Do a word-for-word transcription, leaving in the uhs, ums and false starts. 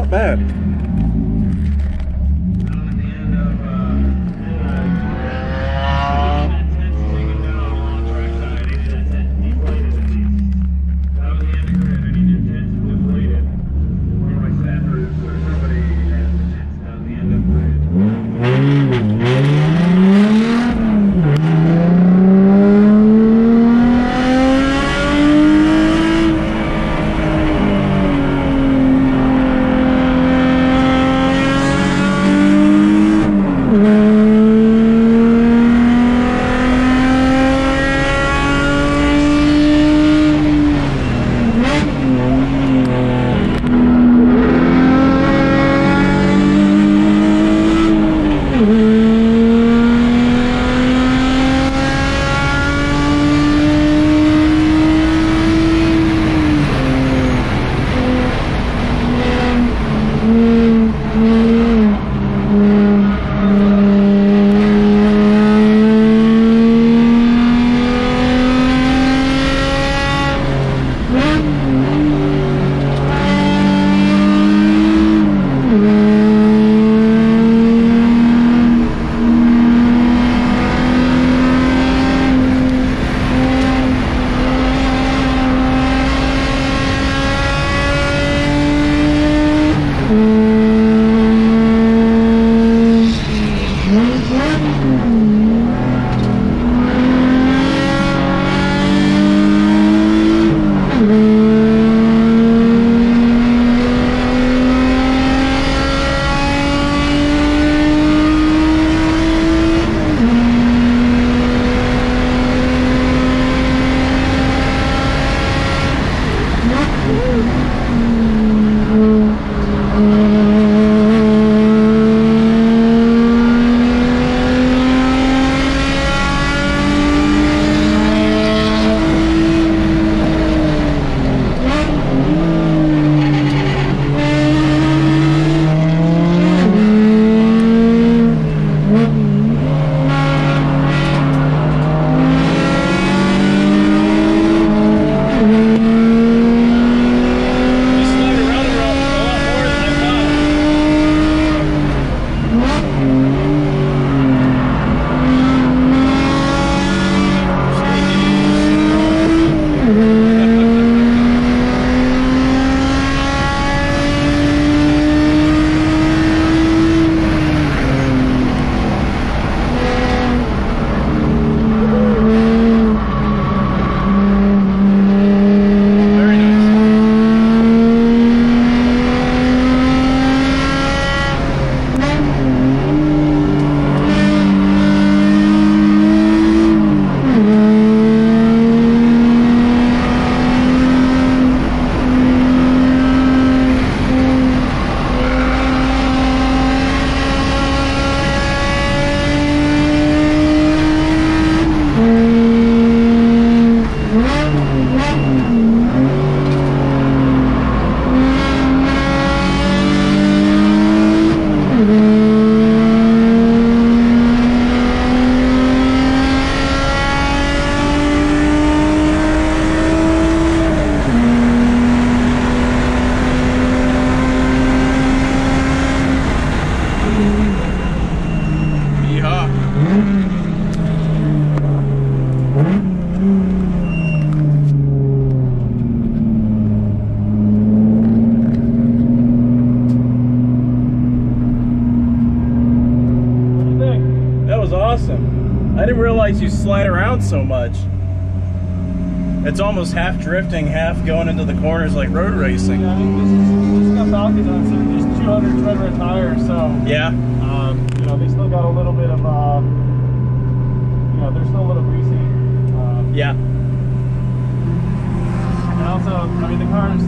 not bad. I didn't realize you slide around so much. It's almost half drifting, half going into the corners like road racing. Yeah, I mean, this is, this got Falcons on some just two hundred tread red tires, so yeah. Um, you know, they still got a little bit of, uh, you know, they're still a little greasy. Um, yeah. And also, I mean, the cars.